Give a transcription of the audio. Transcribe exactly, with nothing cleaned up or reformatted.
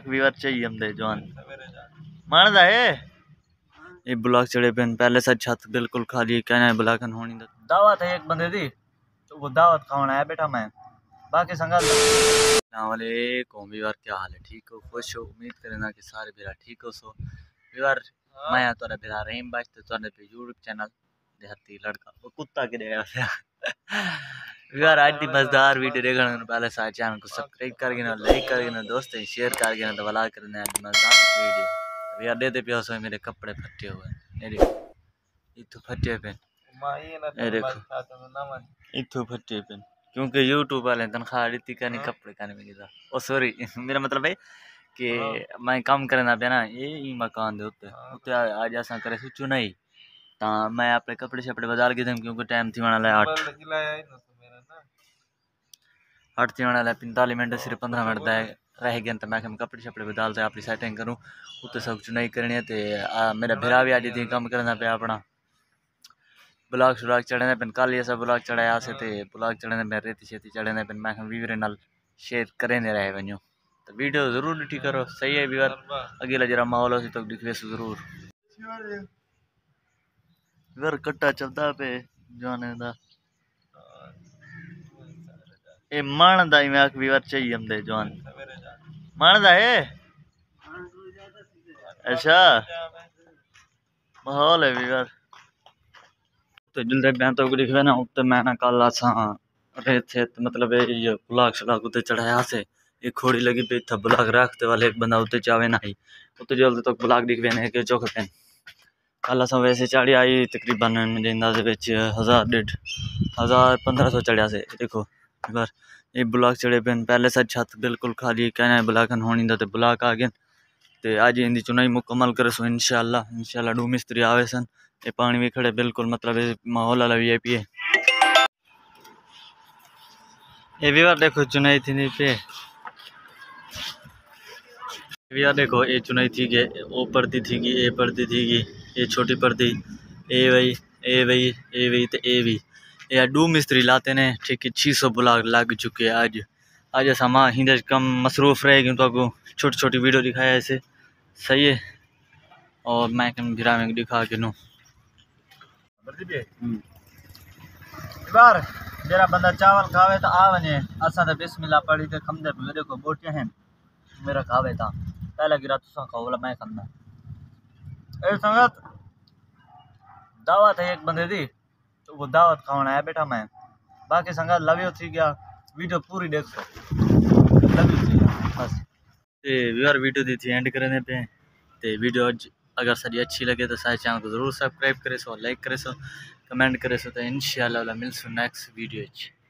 ਵੀਰ चाहिए हमदे जवान मान दा है ये ब्लॉक चढ़े पे पहले से छत बिल्कुल खाली कहना है ब्लॉक होनी दावत है एक बंदे दी तो वो दावत खाना है बेटा मैं बाकी संगत वालेकुम वीर क्या हाल है ठीक हो खुश हो उम्मीद करना कि सारे बेरा ठीक हो सो वीर मैं तोरा बेरा रहीम बाज ते तोरे पे यूट्यूब चैनल देहाती लड़का वो कुत्ता के देगा यार आज दी मजेदार वीडियो देखने पहले सारे चैनल को सब्सक्राइब करके ना लाइक करके ना दोस्तों शेयर करके ना तो वाला करना है मजेदार वीडियो यार दे दे पियो सो मेरे कपड़े फटे हुए ये देखो इथु फटे पे ये देखो इथु फटे पे क्योंकि यूट्यूब वाले तनख्वाह देती का नहीं कपड़े का नहीं मिलता ओ सॉरी मेरा मतलब है कि मैं काम करना पे ना ये ही मकान दे उत्ते उत्ते आज असा करे सु चुनाई ता मैं अपने कपड़े शपड़े बाजार के क्योंकि टाइम थी वाला है आठ आठ थी वाला है पैंतालीस मिनट सिर्फ पंद्रह मिनट दा रह गए तो मैं कपड़े शपड़े बदल दे अपनी सेटिंग करूँ उत्ते सब चुनाई करनी है ते मेरा भरा भी आज थी काम करना पे अपना ब्लॉग श्लॉग चढ़ने पे कल ये सब ब्लॉग चढ़ाया से थे ब्लॉग चढ़ने पे रेती शेती चढ़ने पे मैं वीवर नाल शेयर करे नहीं रहे वनो तो वीडियो जरूर डिठी करो सही है वीवर अगला जरा माहौल हो तो दिखवे जरूर वीवर कट्टा चलता पे जाने दा ए मान दा मैं आख वीवर चाहिए हमदे जवान मान दा है अच्छा माहौल है वीवर तो जल्दी मैं तो दिखवे ना उत्ते मैं ना कल असा रेत थे मतलब ये ब्लॉक श्लॉक उत्ते चढ़ाया से एक खोड़ी लगी पे था ब्लॉक रखते वाले एक बंदा उत्ते चावे ना ही उत्ते जल्दी तो ब्लॉक दिखवे ना के चौक पे कल असा वैसे चढ़ी आई तकरीबन मेरे अंदाजे विच हजार डेढ़ हजार पंद्रह सौ चढ़िया से देखो बार ये ब्लॉक चढ़े पे पहले से छत बिल्कुल खाली कहना है ब्लॉक होनी तो ब्लॉक आ गए तो आज इनकी चुनाई मुकम्मल करे सो इंशाअल्लाह इंशाअल्लाह डू मिस्त्री आवे सन ये पानी भी खड़े बिल्कुल मतलब माहौल वाला वी आई पी है ये भी बार देखो चुनाई थी पे यार देखो ये चुनाई थी कि ओ पड़ती थी कि ए पड़ती थी कि ये छोटी पड़ती ए वही ए वही ए वही तो ए भी ये डू मिस्त्री लाते ने ठीक है छः सौ ब्लॉक लग चुके हैं आज आज ऐसा माँ हिंदे कम मसरूफ़ रहेगी तो आपको छोटी छोटी वीडियो दिखाया ऐसे सही है और मैं कम भिरा में दिखा के नू बार जरा बंदा चावल खावे तो आ वने असा तो बिस्मिल्लाह पड़ी तो खमदे पे देखो बोटियां हैं मेरा खावे था पहला गिरा तुसा खाओ वाला मैं खंदा ए संगत दावत है एक बंदे दी तो वो दावत खाना है बेटा मैं बाकी संगत लव यू थी गया वीडियो पूरी देख लव यू थी बस ते यार वीडियो दी थी एंड करने पे ते वीडियो अगर सारी अच्छी लगे तो सारे चैनल को जरूर सब्सक्राइब करे सो लाइक करे सो कमेंट करे सो तो इंशाल्लाह मिलसू नेक्स्ट वीडियो।